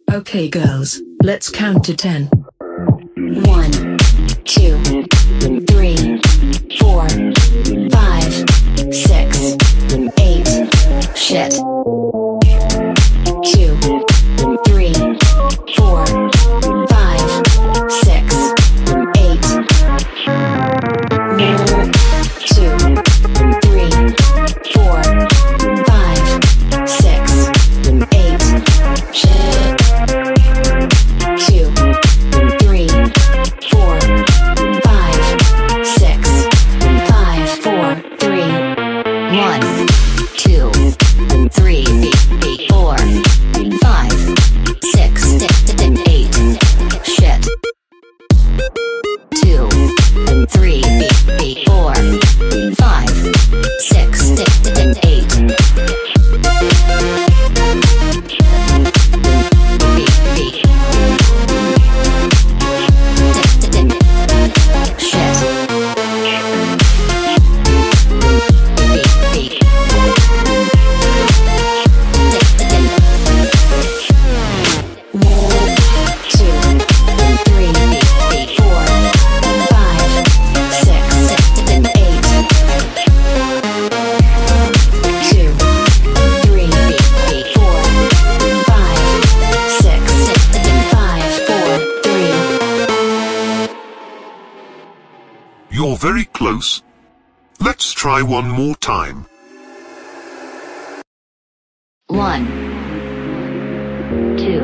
Okay girls, let's count to 10. 1, 2, 3, 4, 5, 6, 8. Shit. 2, 3, 4, 5, 6, 8. 2, 3, 4, 5, 6, 8. Shit. 2, 3, 4, 5, 6, 5, 4, 3, 1, 2, 3, 4, 5, 6, 8. Shit. 2, 3, 4, 5, 6, 8. You're very close. Let's try one more time. 1, 2,